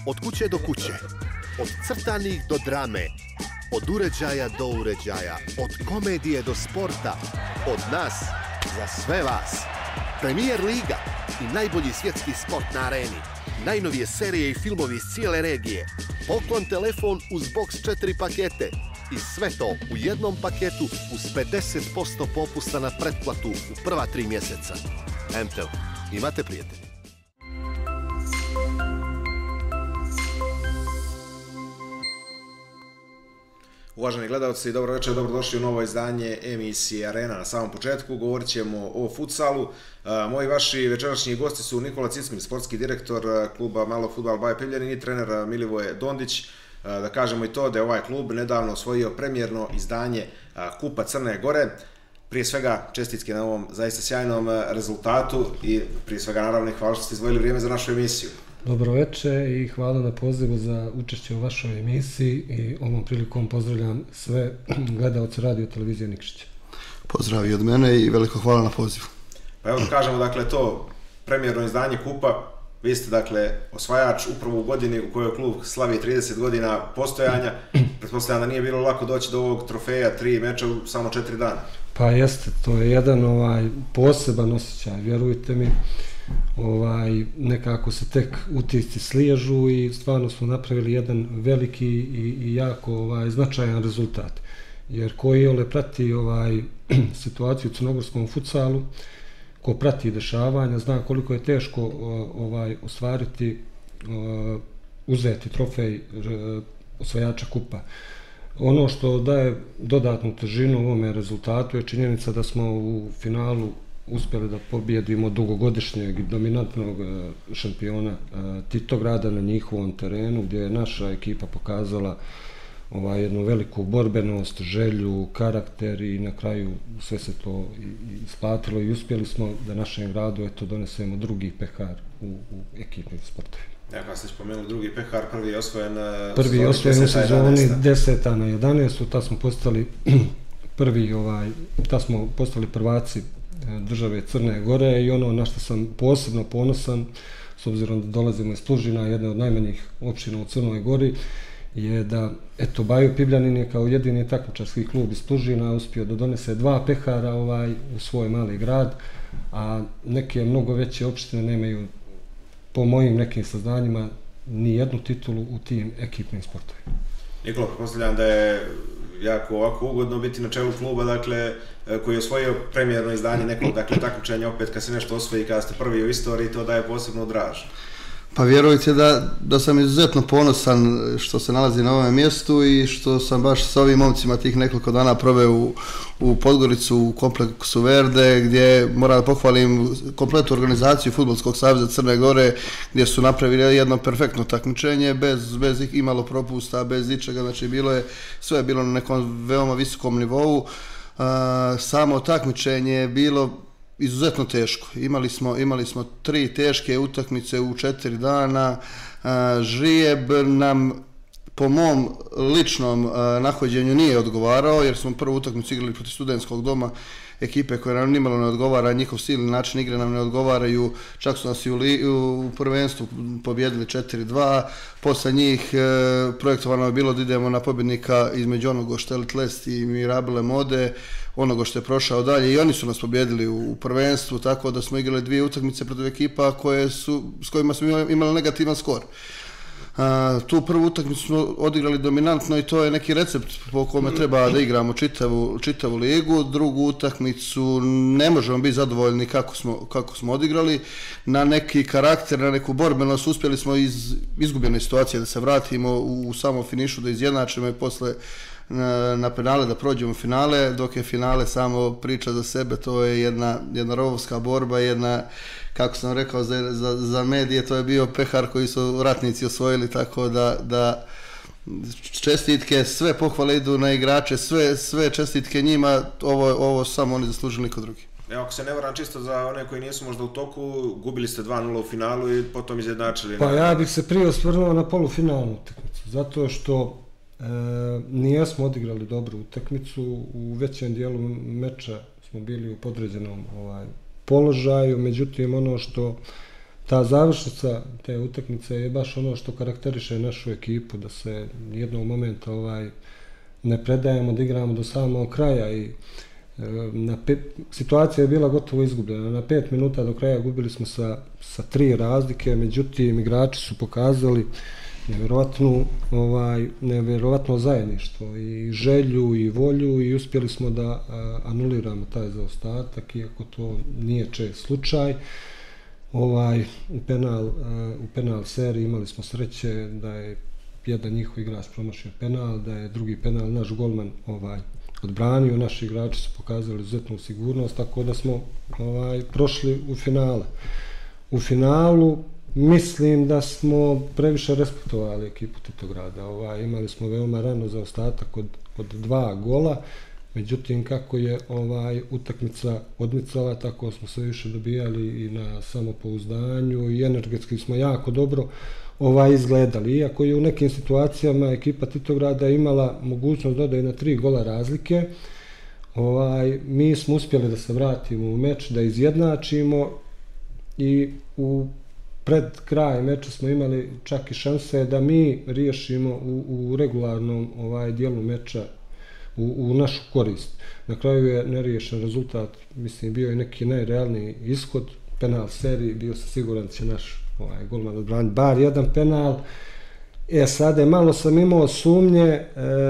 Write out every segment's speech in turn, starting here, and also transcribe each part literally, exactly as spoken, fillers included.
Od kuće do kuće, od crtanih do drame, od uređaja do uređaja, od komedije do sporta, od nas za sve vas. Premier Liga i najbolji svjetski sport na areni, najnovije serije i filmovi iz cijele regije, poklon telefon uz box četiri pakete i sve to u jednom paketu uz pedeset posto popusta na pretplatu u prva tri mjeseca. M T L, imate prijatelji. Uvaženi gledalci, dobro večer, dobrodošli u novo izdanje emisije Arena. Na samom početku govorit ćemo o futsalu. Moji vaši večerašnji gosti su Nikola Cicmin, sportski direktor kluba Malog fudbala Baja Pivljanin i trener Milivoje Dondić. Da kažemo i to da je ovaj klub nedavno osvojio premijerno izdanje Kupa Crne Gore. Prije svega čestitke na ovom zaista sjajnom rezultatu i prije svega naravno hvala što ste izdvojili vrijeme za našu emisiju. Dobro večer i hvala na pozivu za učešće u vašoj emisiji i ovom prilikom pozdravljam sve gledaoce radio televizije Nikšića. Pozdrav i od mene i veliko hvala na pozivu. Pa evo da kažemo, dakle, to premijerno izdanje Kupa, vi ste, dakle, osvajač upravo u godini u kojoj klub slavi trideset godina postojanja. Pretpostavljam da nije bilo lako doći do ovog trofeja, tri meča u samo četiri dana. Pa jeste, to je jedan ovaj poseban osjećaj, vjerujte mi. Ovaj, nekako se tek utisci sliježu i stvarno smo napravili jedan veliki i, i jako ovaj, značajan rezultat. Jer ko iole prati ovaj, situaciju u crnogorskom futsalu, ko prati dešavanja, zna koliko je teško ovaj, ostvariti, uzeti trofej osvajača kupa. Ono što daje dodatnu težinu ovome rezultatu je činjenica da smo u finalu uspjeli da pobjedimo dugogodišnjeg i dominantnog šampiona Titograda na njihovom terenu, gdje je naša ekipa pokazala ovaj, jednu veliku borbenost, želju, karakter i na kraju sve se to isplatilo i uspjeli smo da našem gradu eto, donesemo drugi pehar u, u ekipnim sportovima. Ja, kada ste spomenuli drugi pehar, prvi je osvojen prvi je osvojen u sezoni deseta na jedanaestu, ta smo postali prvi, ovaj, ta smo postali prvaci države Crne Gore i ono na što sam posebno ponosan, s obzirom da dolazimo iz Plužina, jedne od najmanjih općina u Crnoj Gori, je da eto Bajo Pivljanin je kao jedini takmičarski klub iz Plužina uspio da donese dva pehara ovaj, u svoj mali grad, a neke mnogo veće opštine nemaju, po mojim nekim saznanjima, ni jednu titulu u tim ekipnim sportovima. Nikola, pretpostavljam da je jako ovako ugodno biti na čelu kluba, dakle, koji je osvojio premijerno izdanje nekog, dakle, takmičenja, opet kad se nešto osvoji, kada ste prvi u istoriji, to daje posebno draž. Pa vjerujte da, da sam izuzetno ponosan što se nalazi na ovom mjestu i što sam baš sa ovim momcima tih nekoliko dana proveo u, u Podgoricu, u kompleksu Verde, gdje moram da pohvalim kompletnu organizaciju Fudbalskog saveza Crne Gore, gdje su napravili jedno perfektno takmičenje, bez, bez imalo propusta, bez ičega, znači bilo je, sve je bilo na nekom veoma visokom nivou. A, samo takmičenje je bilo izuzetno teško. Imali smo, imali smo tri teške utakmice u četiri dana. Žrijeb nam po mom ličnom nahođenju nije odgovarao, jer smo prvu utakmicu igrali protiv Studentskog doma, ekipe koje nam nimalo ne odgovara, njihov stilni način igre nam ne odgovaraju, čak su nas i u, li, u prvenstvu pobjedili četiri dva, posle njih e, projektovano je bilo da idemo na pobjednika između onoga što je Litlest i Mirabile Mode, onoga što je prošao dalje i oni su nas pobjedili u, u prvenstvu, tako da smo igrali dvije utakmice protiv ekipa koje su, s kojima smo imali negativan skor. Uh, tu prvu utakmicu smo odigrali dominantno i to je neki recept po kome treba da igramo čitavu, čitavu ligu. Drugu utakmicu ne možemo biti zadovoljni kako smo, kako smo odigrali. Na neki karakter, na neku borbenost uspjeli smo iz izgubljene situacije da se vratimo u, u samom finišu, da izjednačimo i posle na, na penale da prođemo finale, dok je finale samo priča za sebe. To je jedna, jedna rovovska borba, jedna, kako sam rekao za, za, za medije, to je bio pehar koji su ratnici osvojili, tako da, da čestitke, sve pohvale idu na igrače, sve, sve čestitke njima, ovo, ovo samo oni zaslužili niko drugi. Evo, ako se ne varam, čisto za one koji nisu možda u toku, gubili ste dva nula u finalu i potom izjednačili. Pa ja bih se prije osvrnuo na polufinalnu utakmicu, zato što e, nijesmo odigrali dobru utakmicu, u većem dijelu meča smo bili u podređenom ovaj, položaju, međutim ono što ta završnica te utakmice je baš ono što karakteriše našu ekipu, da se jednog momenta ovaj, ne predajemo, da igramo do samog kraja i na pet, situacija je bila gotovo izgubljena. Na pet minuta do kraja gubili smo sa, sa tri razlike, međutim igrači su pokazali nevjerovatnu, ovaj, nevjerovatno zajedništvo i želju i volju i uspjeli smo da a, anuliramo taj zaostatak, iako to nije čest slučaj. Ovaj, u, penal, a, u penal seriji imali smo sreće da je jedan njihov igrač promašio penal, da je drugi penal naš golman ovaj, odbranio, naši igrači su pokazali izuzetnu sigurnost, tako da smo ovaj, prošli u finale. U finalu mislim da smo previše respektovali ekipu Titograda. Ovaj, imali smo veoma rano zaostatak od, od dva gola, međutim kako je ovaj, utakmica odmicala, tako smo sve više dobijali i na samopouzdanju i energetski smo jako dobro ovaj, izgledali. Iako je u nekim situacijama ekipa Titograda imala mogućnost dodaje na tri gola razlike, ovaj, mi smo uspjeli da se vratimo u meč, da izjednačimo i u pred kraj meča smo imali čak i šanse da mi riješimo u, u regularnom ovaj, dijelu meča u, u našu korist. Na kraju je neriješen rezultat, mislim bio je neki najrealniji ishod, penal seriji, bio sam siguran da će naš ovaj, golman odbraniti bar jedan penal. E sada malo sam imao sumnje e,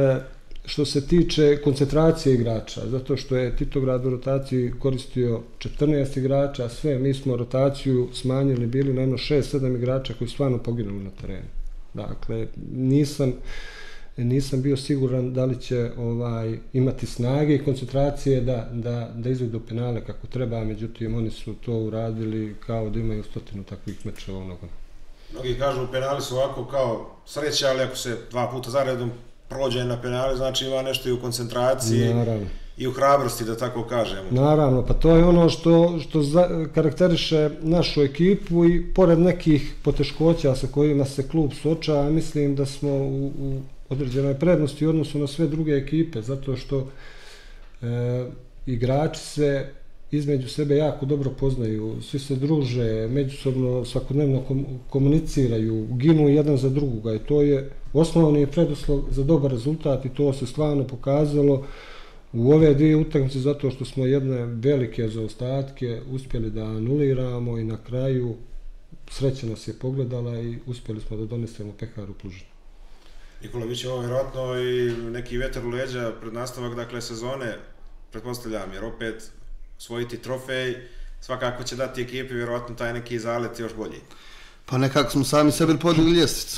što se tiče koncentracije igrača, zato što je Titograd u rotaciji koristio četrnaest igrača, sve mi smo rotaciju smanjili, bili na jedno šest sedam igrača koji su stvarno poginuli na terenu. Dakle, nisam, nisam bio siguran da li će ovaj, imati snage i koncentracije da, da, da izvedu penale kako treba, međutim oni su to uradili kao da imaju stotinu takvih mečeva u nogama. Mnogi kažu penali su ovako kao sreća, ali ako se dva puta zaredom prođe na penale, znači ima nešto i u koncentraciji. Naravno. I u hrabrosti, da tako kažemo. Naravno, pa to je ono što, što za, karakteriše našu ekipu i pored nekih poteškoća sa kojima se klub suočava, mislim da smo u, u određenoj prednosti u odnosu na sve druge ekipe, zato što e, igrači se između sebe jako dobro poznaju, svi se druže, međusobno svakodnevno komuniciraju, ginu jedan za drugoga i to je osnovni preduslov za dobar rezultat i to se stvarno pokazalo u ove dvije utakmice zato što smo jedne velike zaostatke uspjeli da anuliramo i na kraju sreća nas je pogledala i uspjeli smo da donesemo pehar u Plužinu. Nikola, bit će ovo vjerojatno i neki vetar u leđa pred nastavak dakle, sezone, pretpostavljam, jer opet osvojiti trofej svakako će dati ekipi vjerojatno taj neki zalet još bolji. Pa nekako smo sami sebi podigli ljestvicu.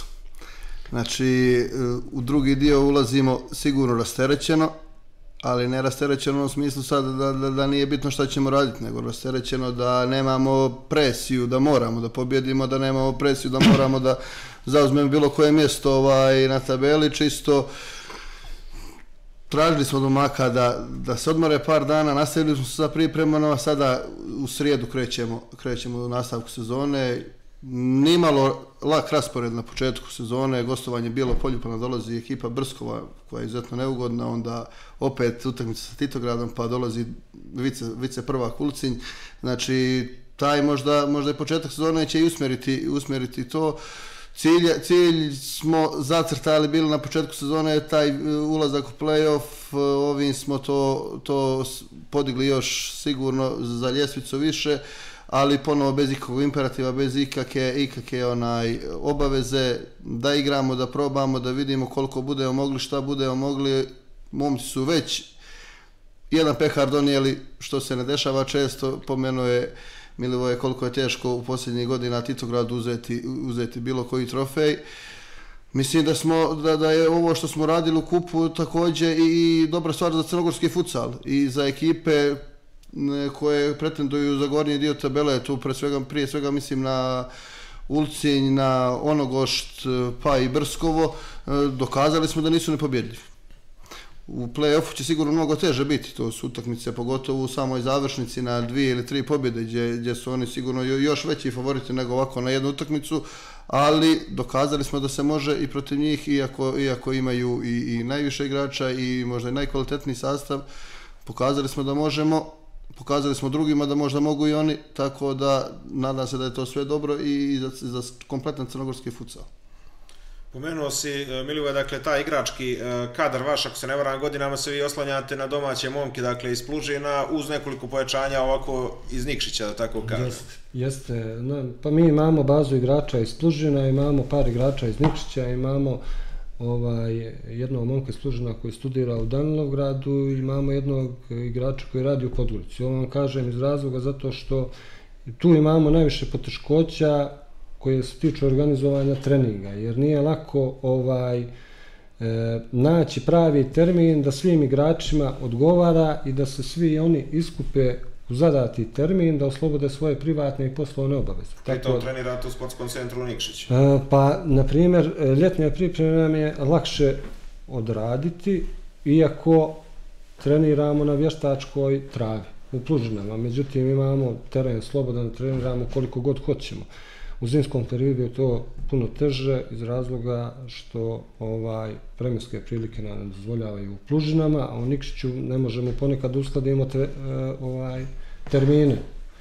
Znači, u drugi dio ulazimo sigurno rasterećeno, ali ne rasterećeno u smislu sad da, da, da nije bitno šta ćemo raditi, nego rasterećeno da nemamo presiju, da moramo da pobjedimo, da nemamo presiju, da moramo da zauzmemo bilo koje mjesto ovaj, na tabeli, čisto tražili smo domaka da, da se odmore par dana, nastavili smo se sa pripremama, a sada u srijedu krećemo, krećemo u nastavku sezone. Nimalo lak raspored na početku sezone, gostovanje Bijelo Polju, pa dolazi ekipa Brskova koja je izuzetno neugodna, onda opet utakmica sa Titogradom, pa dolazi vice, vice prvak Ulcinj. Znači, taj možda, možda je početak sezone će i usmjeriti, usmjeriti to. Cilj, cilj smo zacrtali bili na početku sezone, taj ulazak u play-off, ovim smo to, to podigli još sigurno za ljestvicu više, ali ponovo bez ikakvog imperativa, bez ikakve, ikakve onaj, obaveze, da igramo, da probamo, da vidimo koliko budemo mogli, šta budemo mogli. Momci su već jedan pehar donijeli, što se ne dešava često, pomenuje Milivoje koliko je teško u posljednjih godina Titogradu uzeti, uzeti bilo koji trofej. Mislim da, smo, da, da je ovo što smo radili u kupu također i, i dobra stvar za crnogorski futsal i za ekipe koje pretenduju za gornji dio tabele, tu pre svega, prije svega mislim na Ulcinj, na Onogošt, pa i Brskovo, dokazali smo da nisu nepobjedljivi. U play-offu će sigurno mnogo teže biti, to su utakmice, pogotovo u samoj završnici na dvije ili tri pobjede, gdje, gdje su oni sigurno još veći favoriti nego ovako na jednu utakmicu, ali dokazali smo da se može i protiv njih, iako, iako imaju i, i najviše igrača i možda i najkvalitetniji sastav, pokazali smo da možemo. pokazali smo drugima da možda mogu i oni, tako da nadam se da je to sve dobro i za, za kompletan crnogorski futsal. Pomenuo si, Milivoje, dakle, taj igrački kadar vaš, ako se ne varam, godinama se vi oslanjate na domaće momke, dakle, iz Plužina, uz nekoliko pojačanja ovako iz Nikšića, da tako kažem. Jeste, jeste. Pa mi imamo bazu igrača iz Plužina, imamo par igrača iz Nikšića, imamo ovaj, jednog momka iz Plužina koji studira u Danilovgradu, imamo jednog igrača koji radi u Podgorici. Ovo vam kažem iz razloga zato što tu imamo najviše poteškoća koje se tiču organizovanja treninga, jer nije lako ovaj, e, naći pravi termin da svim igračima odgovara i da se svi oni iskupe u zadati termin, da oslobode svoje privatne i poslovne obaveze. Pri tom trenirate u sportskom centru u Nikšiću? E, pa, na primjer, ljetne pripreme nam je lakše odraditi, iako treniramo na vještačkoj travi u Plužinama. Međutim, imamo teren slobodan, treniramo koliko god hoćemo. U zimskom periodu je to puno teže iz razloga što ovaj vremenske prilike nam ne dozvoljavaju u Plužinama, a u Nikšiću ne možemo ponekad uskladimo te, ovaj, termine.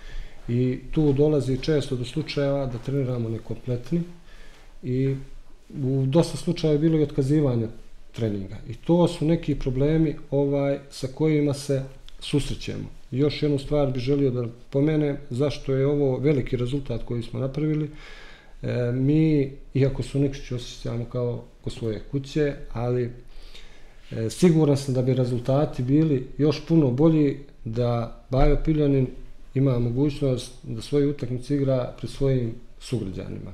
I tu dolazi često do slučajeva da treniramo nekompletni i u dosta slučaja je bilo i otkazivanja treninga. I to su neki problemi ovaj, sa kojima se susrećemo. Još jednu stvar bih želio da pomenem, zašto je ovo veliki rezultat koji smo napravili. E, mi, iako su Nikšić osjećamo kao kod svoje kuće, ali e, siguran sam da bi rezultati bili još puno bolji da Bajo Piljanin ima mogućnost da svoju utakmicu igra pred svojim sugrađanima.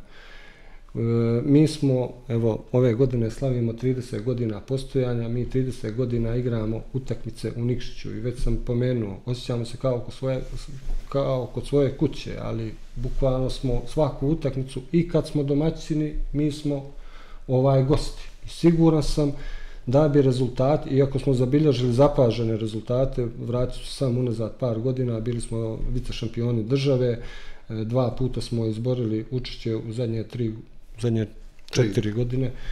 E, mi smo, evo, ove godine slavimo trideset godina postojanja, mi trideset godina igramo utakmice u Nikšiću i već sam pomenuo, osjećamo se kao kod svoje, kao kod svoje kuće, ali bukvalno smo svaku utakmicu i kad smo domaćini, mi smo ovaj gosti. I siguran sam da bi rezultati, iako smo zabilježili zapažene rezultate, vratit ću sam unazad par godina, bili smo vice šampioni države, dva puta smo izborili učešće u zadnje tri zadnje četiri godine. E,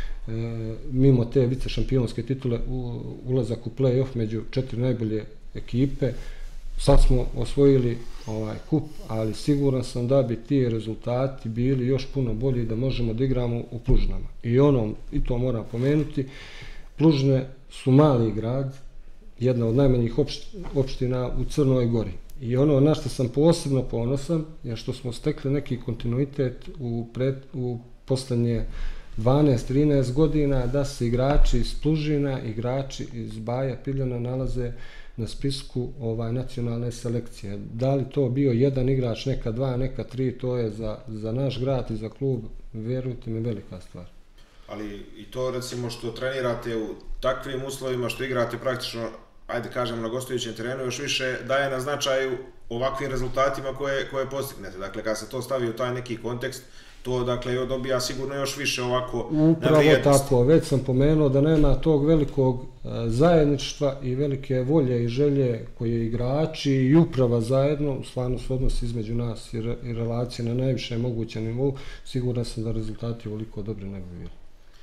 mimo te vice šampionske titule u, ulazak u play-off među četiri najbolje ekipe. Sad smo osvojili ovaj kup, ali siguran sam da bi ti rezultati bili još puno bolji da možemo da igramo u Plužinama. I ono, i to moram pomenuti, Plužine su mali grad, jedna od najmanjih opština u Crnoj Gori. I ono na što sam posebno ponosan je što smo stekli neki kontinuitet u, pred, u poslednje dvanaest trinaest godina da se igrači iz Plužina, igrači iz Baja Piljana nalaze na spisku ovaj, nacionalne selekcije. Da li to bio jedan igrač, neka dva, neka tri, to je za, za naš grad i za klub, vjerujte mi, velika stvar. Ali i to recimo što trenirate u takvim uslovima, što igrate praktično, ajde kažemo, na gostujućem terenu, još više daje na značaju ovakvim rezultatima koje, koje postignete. Dakle, kad se to stavi u taj neki kontekst, to dakle dobija sigurno još više ovako na vrijednosti. Upravo tako, već sam pomenuo da nema tog velikog zajedništva i velike volje i želje koje igrači i uprava zajedno, stvarno su odnosi između nas i, re, i relacije na najviše mogućem nivou, siguran sam da rezultati ovoliko dobri ne bi bili.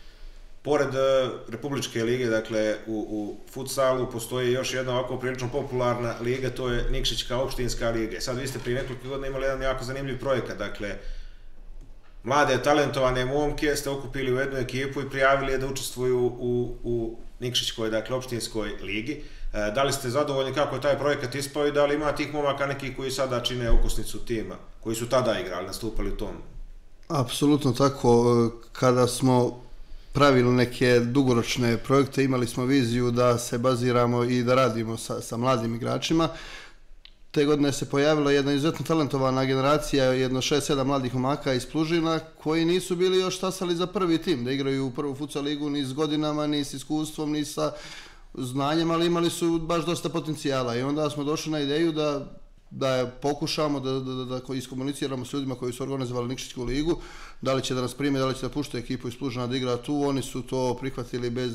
Pored uh, Republičke lige, dakle, u, u futsalu postoji još jedna ovako prilično popularna liga, to je Nikšićka opštinska liga. Sad vi ste prije nekoliko godina imali jedan jako zanimljiv projekat, dakle, mlade, talentovane momke ste okupili u jednu ekipu i prijavili je da učestvuju u, u Nikšićkoj, dakle, opštinskoj ligi. E, da li ste zadovoljni kako je taj projekat ispao i da li ima tih momaka neki koji sada čine okosnicu tima, koji su tada igrali, nastupali u tom? Apsolutno tako. Kada smo pravili neke dugoročne projekte, imali smo viziju da se baziramo i da radimo sa, sa mladim igračima. Te godine se pojavila jedna izuzetno talentovana generacija, jedno šest sedam mladih momaka iz Plužina, koji nisu bili još stasali za prvi tim, da igraju u prvu futsal ligu ni s godinama, ni s iskustvom, ni sa znanjem, ali imali su baš dosta potencijala. I onda smo došli na ideju da da pokušamo da, da, da, da iskomuniciramo s ljudima koji su organizovali Nikšićku ligu, da li će da nas prime, da li će da pušte ekipu iz Plužina da igra tu. Oni su to prihvatili bez,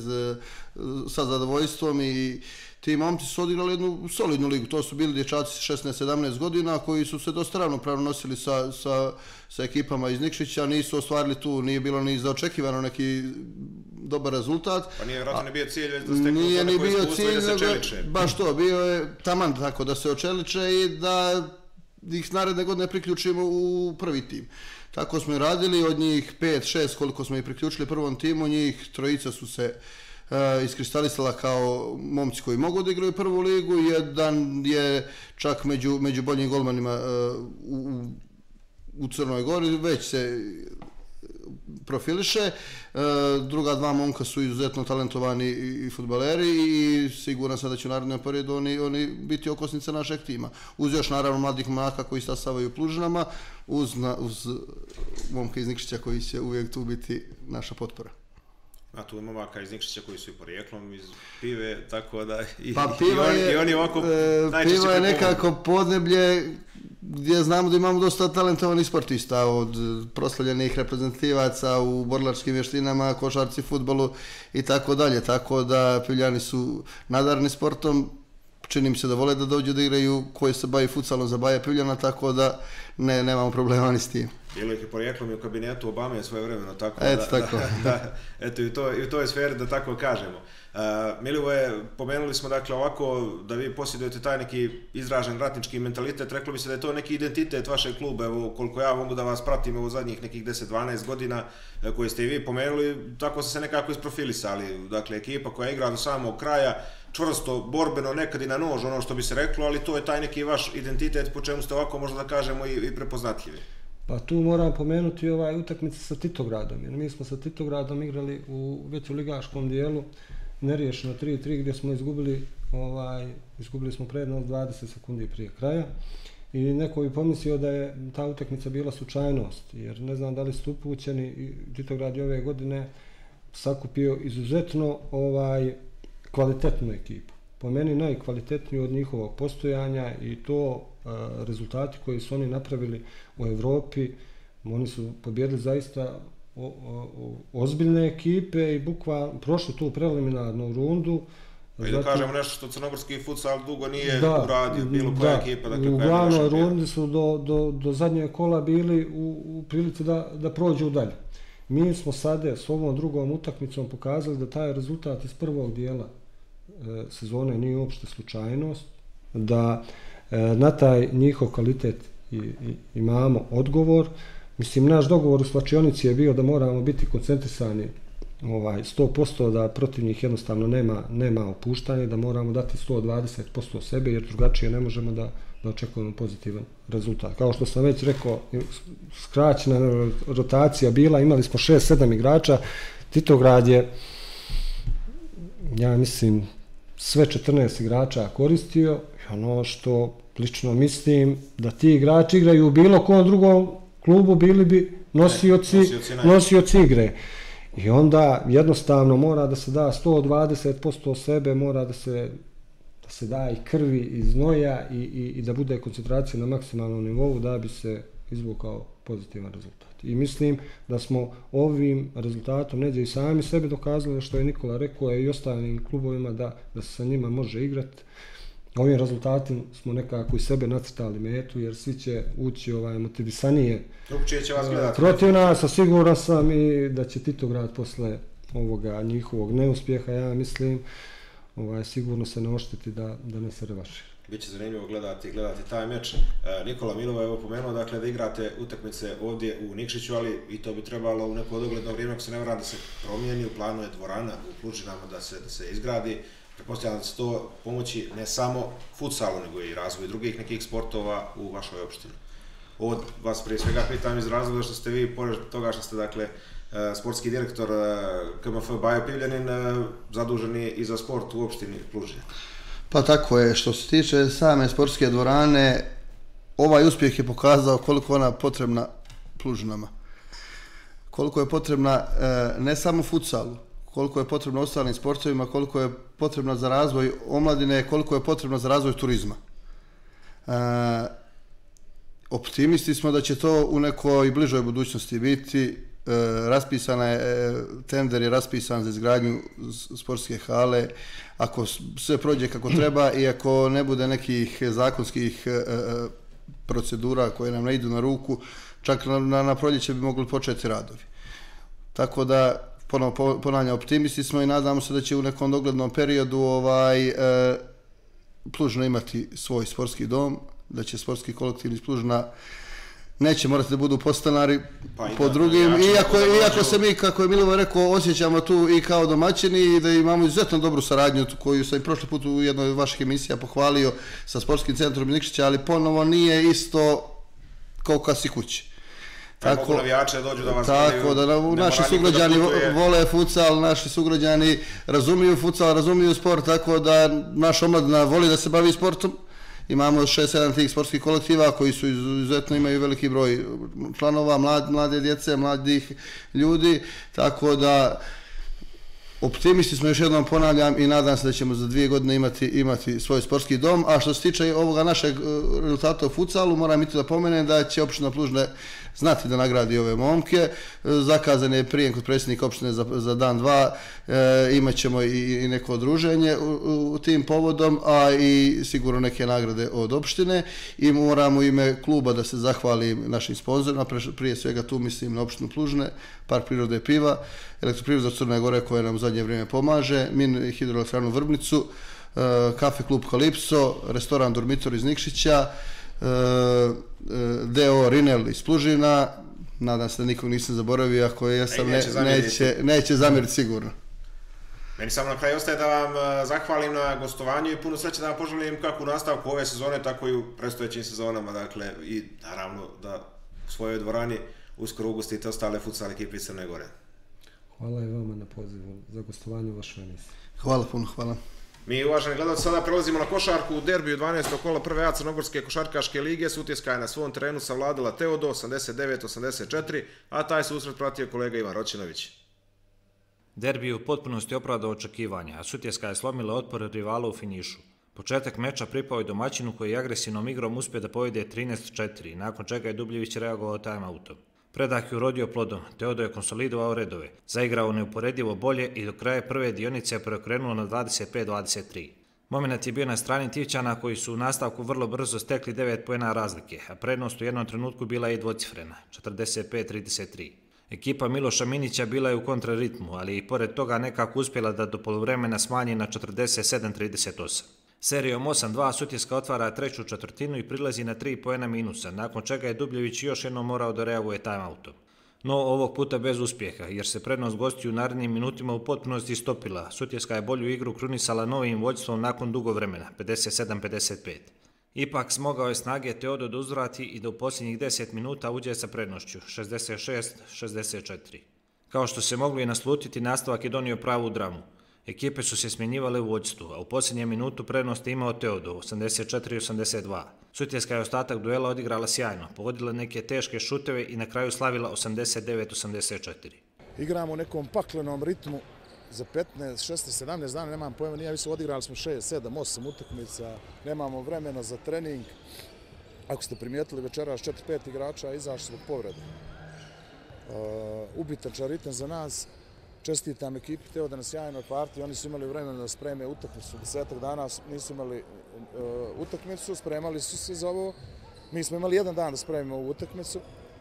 sa zadovoljstvom i ti momci su odigrali jednu solidnu ligu. To su bili dječaci šesnaest sedamnaest godina koji su se dosta ravnopravno nosili sa, sa, sa ekipama iz Nikšića, nisu ostvarili tu, nije bilo ni zaočekivano neki dobar rezultat. Pa nije vjerojatno ne bio cilj, već da steknu nije neko bio iskustvo cilj, i da se očeliče. Baš to, bio je taman tako da se očeliče i da ih naredne godine priključimo u prvi tim. Tako smo i radili, od njih pet šest koliko smo ih priključili prvom timu, njih trojica su se uh, iskristalisala kao momci koji mogu da igraju prvu ligu, jedan je čak među, među boljim golmanima uh, u, u Crnoj Gori, već se profiliše, druga dva momka su izuzetno talentovani i fudbaleri i siguran sam da će u narednom periodu oni, oni biti okosnica našeg tima. Uz još naravno mladih momaka koji stasavaju u Plužinama, uz, na, uz momka iz Nikšića koji će uvijek tu biti naša potpora. A tu je momaka iz Nikšića koji su i porijeklom iz Pive, tako da i, pa i, Piva i, je, i oni ovako e, najčešće Piva je nekako podneblje gdje znamo da imamo dosta talentovanih sportista, od proslavljenih reprezentativaca u borilačkim vještinama, košarci, fudbalu i tako dalje, tako da Pivljani su nadarni sportom, čini mi se da vole da dođu da igraju, koji se bavi futsalom za Baja Pivljana, tako da ne, nemamo problema ni s tim. Bilo ih je porijeklom i u kabinetu Obame svoje vremeno, tako eto, da, tako. da, da, eto i u toj, i u toj sferi da tako kažemo. Uh, Milivoje, pomenuli smo dakle ovako da vi posjedujete taj neki izražen ratnički mentalitet, reklo bi se da je to neki identitet vašeg kluba, evo koliko ja mogu da vas pratim u zadnjih nekih deset dvanaest godina koje ste i vi pomenuli, tako ste se nekako isprofilisali, dakle ekipa koja igra do samog kraja, čvrsto, borbeno, nekad i na nož, ono što bi se reklo, ali to je taj neki vaš identitet po čemu ste ovako možda da kažemo i, i prepoznatljivi. Pa tu moram pomenuti ovaj utakmice sa Titogradom, jer mi smo sa Titogradom igrali u već u ligaškom dijelu, neriješeno tri tri gdje smo izgubili, ovaj, izgubili smo prednost dvadeset sekundi prije kraja i neko bi pomislio da je ta utakmica bila slučajnost, jer ne znam da li ste upućeni, Titograd je ove godine sakupio izuzetno ovaj, kvalitetnu ekipu. Po meni najkvalitetniju od njihovog postojanja i to a, rezultati koji su oni napravili u Evropi, oni su pobjedili zaista o, o, o, ozbiljne ekipe i bukvalno prošli tu preliminarnu rundu. Pa i da Zatim, kažemo nešto što crnogorski futsal dugo nije da, uradio, bilo koja da, ekipa. Dakle, u glavnoj rundi su do, do, do zadnjeg kola bili u, u prilici da, da prođu dalje. Mi smo sada s ovom drugom utakmicom pokazali da taj rezultat iz prvog dijela e, sezone nije uopšte slučajnost, da e, na taj njihov kvalitet i, i, imamo odgovor. Mislim, naš dogovor u slačionici je bio da moramo biti koncentrisani ovaj, sto posto, da protiv njih jednostavno nema, nema opuštanja, da moramo dati sto dvadeset posto sebe, jer drugačije ne možemo da, da očekujemo pozitivan rezultat. Kao što sam već rekao, skraćena rotacija bila, imali smo šest sedam igrača, Titograd je, ja mislim, sve četrnaest igrača koristio, i ono što lično mislim da ti igrači igraju u bilo kom drugom klubu, bili bi nosioci, ne, nosioci, nosioci igre. I onda jednostavno mora da se da sto dvadeset posto sebe, mora da se, da se da i krvi, i znoja i, i, i da bude koncentracija na maksimalnom nivou da bi se izvukao pozitivan rezultat. I mislim da smo ovim rezultatom neđe i sami sebe dokazali, što je Nikola rekao, i ostalim klubovima da, da se sa njima može igrati. Ovim rezultatom smo nekako i sebe nacrtali metu, jer svi će ući ovaj, motivisanije će vas gledati protiv nas, a siguran sam i da će Titograd posle ovoga njihovog neuspjeha, ja mislim, ovaj, sigurno se ne ošteti da, da ne se revaši. Biće zanimljivo gledati, gledati taj meč. E, Nikola Milova je opomenuo dakle, da igrate utakmice ovdje u Nikšiću, ali i to bi trebalo u neko dogledno vrijeme, ako se ne vara, da se promijeni, u planu je dvorana u Plužinama da se, da se izgradi. Pretpostavljam da će to pomoći ne samo futsalu, nego i razvoju drugih nekih sportova u vašoj opštini. Ovo vas prije svega pitam iz razloga što ste vi, pored toga što ste dakle, sportski direktor K M F Baja Pivljanin, zaduženi i za sport u opštini Plužine. Pa tako je, što se tiče same sportske dvorane, ovaj uspjeh je pokazao koliko ona potrebna Plužinama. Koliko je potrebna ne samo futsalu, koliko je potrebno ostalim sportovima, koliko je potrebno za razvoj omladine, koliko je potrebno za razvoj turizma. E, optimisti smo da će to u nekoj bližoj budućnosti biti. E, raspisana je, tender je raspisan za izgradnju sportske hale. Ako sve prođe kako treba i ako ne bude nekih zakonskih e, procedura koje nam ne idu na ruku, čak na, na, na proljeće bi mogli početi radovi. Tako da ponovo ponavljam, optimisti smo i nadamo se da će u nekom doglednom periodu ovaj, e, Plužno imati svoj sportski dom, da će sportski kolektiv iz Plužna neće morati da budu podstanari pa po da, drugim, ja iako, da iako se mi, kako je Milivoje rekao, osjećamo tu i kao domaćini i da imamo izuzetno dobru saradnju koju sam i prošli put u jednoj od vaših emisija pohvalio sa sportskim centrom Nikšića, ali ponovo nije isto kao kasi kući. Tako, mogu navijače da dođu da vas tako da na, naši sugrađani da vole futsal, naši sugrađani razumiju futsal, razumiju sport, tako da naša omladina voli da se bavi sportom. Imamo šest sedam tih sportskih kolektiva koji su izuzetno imaju veliki broj članova, mlad, mlade djece, mladih ljudi, tako da optimisti smo, još jednom ponavljam, i nadam se da ćemo za dvije godine imati, imati svoj sportski dom. A što se tiče ovoga našeg rezultata u futsalu, moram i to da pomenem da će opština Plužne znati da nagradi ove momke. Zakazan je prijem kod predsjednika opštine za, za dan dva, e, imat ćemo i, i neko druženje u, u tim povodom, a i sigurno neke nagrade od opštine. I moram u ime kluba da se zahvalim našim sponzorima, prije svega tu mislim na opštinu Plužne, Park prirode Piva, Elektroprivreda Crne Gore koja nam u zadnje vrijeme pomaže, Min hidroelektranu Vrbnicu, e, kafe klub Kalipso, restoran Dormitor iz Nikšića, D O Rinel iz Plužina, nadam se da nikog nisam zaboravio, ako je jesam, ne, neće, neće, neće zamjeriti sigurno. Meni samo na kraju ostaje da vam zahvalim na gostovanju i puno sreće da vam poželim kako u nastavku ove sezone, tako i u predstojećim sezonama, dakle, i naravno da u svojoj dvorani uskoro ugostite ostale futsal ekipe iz Crne Gore. Hvala i vama na pozivu za gostovanje u vašoj emisiji. Hvala puno, hvala. Mi, uvaženi gledalci, sada prelazimo na košarku u derbiju dvanaestog kola prve A Crnogorske košarkaške lige. Sutjeska je na svom terenu savladala Teodo osamdeset devet osamdeset četiri, a taj susret pratio kolega Ivan Roćinović. Derbi u potpunosti opravdao očekivanja, a Sutjeska je slomila otpor rivala u finišu. Početak meča pripao je domaćinu koji je agresivnom igrom uspio da povede trinaest četiri, nakon čega je Dubljević reagovao timeoutom. Predah je urodio plodom, Teodo je konsolidovao redove, zaigrao neuporedivo bolje i do kraja prve dionice je preokrenuo na dvadeset pet dvadeset tri. Momenat je bio na strani Tivčana koji su u nastavku vrlo brzo stekli devet poena razlike, a prednost u jednom trenutku bila je i dvocifrena, četrdeset pet trideset tri. Ekipa Miloša Minića bila je u kontraritmu, ali i pored toga nekako uspjela da do poluvremena smanji na četrdeset sedam trideset osam. Serijom osam dva Sutjeska otvara treću četvrtinu i prilazi na tri poena minusa, nakon čega je Dubljević još jednom morao da reaguje timeoutom. No ovog puta bez uspjeha, jer se prednost gostiju u narednim minutima u potpunosti istopila. Sutjeska je bolju igru krunisala novim vođstvom nakon dugo vremena, pedeset sedam pedeset pet. Ipak smogao je snage Teodo da uzvrati i da u posljednjih deset minuta uđe sa prednošću, šezdeset šest šezdeset četiri. Kao što se moglo i naslutiti, nastavak je donio pravu dramu. Ekipe su se smjenjivale u vođstvu, a u posljednjem minutu prednost je imao Teodo, osamdeset četiri osamdeset dva. Sutjeska je ostatak duela odigrala sjajno, pogodila neke teške šuteve i na kraju slavila osamdeset devet osamdeset četiri. Igramo u nekom paklenom ritmu za petnaest, šesnaest, sedamnaest dana, nemam pojma, nije više, odigrali smo šest, sedam, osam utakmica, nemamo vremena za trening. Ako ste primijetili, večeras četiri pet igrača izašli zbog povrede. Uh, ubitačan ritam za nas. Čestitam ekipi Teodo na sjajnoj partiji, oni su imali vremena da spreme utakmicu, desetak dana nisu imali uh, utakmicu, spremali su se za ovo. Mi smo imali jedan dan da spremimo ovu utakmicu.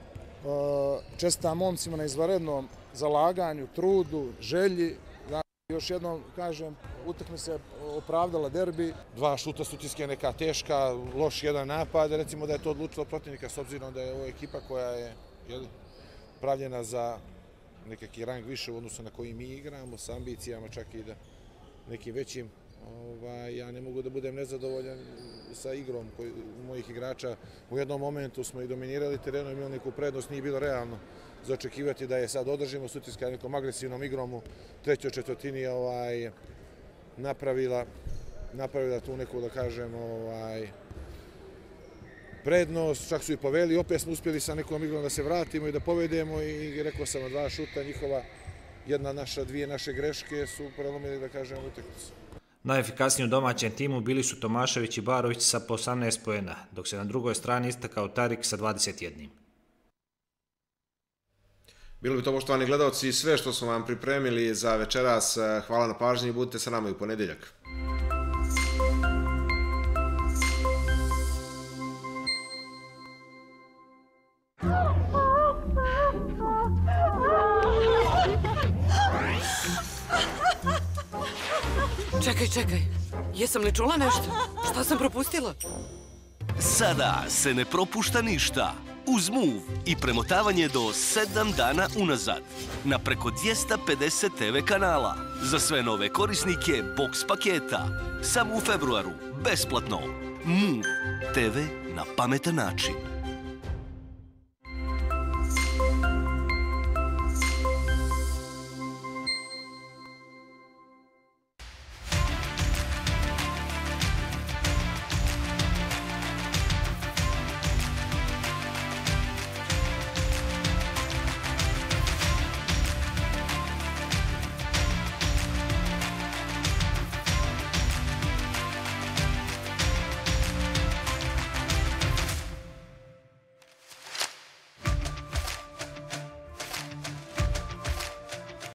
Uh, čestitam momcima na izvanrednom zalaganju, trudu, želji. Znači, još jednom kažem, utakmica je opravdala derbi. Dva šuta Sutjeske neka teška, loš jedan napad, recimo da je to odlučilo protivnika s obzirom da je ovo ekipa koja je jel, pravljena za nekakvi rang više u odnosu na koji mi igramo, sa ambicijama čak i da nekim većim. Ovaj, ja ne mogu da budem nezadovoljan sa igrom koji, mojih igrača. U jednom momentu smo i dominirali terenom, imali neku prednost, nije bilo realno za očekivati da je sad održimo. Sutjeska nekom agresivnom igrom u trećoj četvrtini ovaj, napravila, napravila tu neku, da kažem, ovaj, prednost, čak su i poveli, opet smo uspjeli sa nekom igrom da se vratimo i da povedemo i rekao sam na dva šuta njihova, jedna naša, dvije naše greške su prelomili, da kažem, utakmicu. Najefikasniji u domaćem timu bili su Tomašević i Barović sa po osamnaest poena, dok se na drugoj strani istakao Tarik sa dvadeset jedan. Bilo bi to, poštovani gledalci, sve što smo vam pripremili za večeras. Hvala na pažnji i budite sa nama i u ponedjeljak. Čekaj, čekaj. Jesam li čula nešto? Šta sam propustila? Sada se ne propušta ništa. Uz Move i premotavanje do sedam dana unazad na preko dvjesto pedeset te ve kanala. Za sve nove korisnike box paketa. Samo u februaru besplatno. Move te ve na pametan način.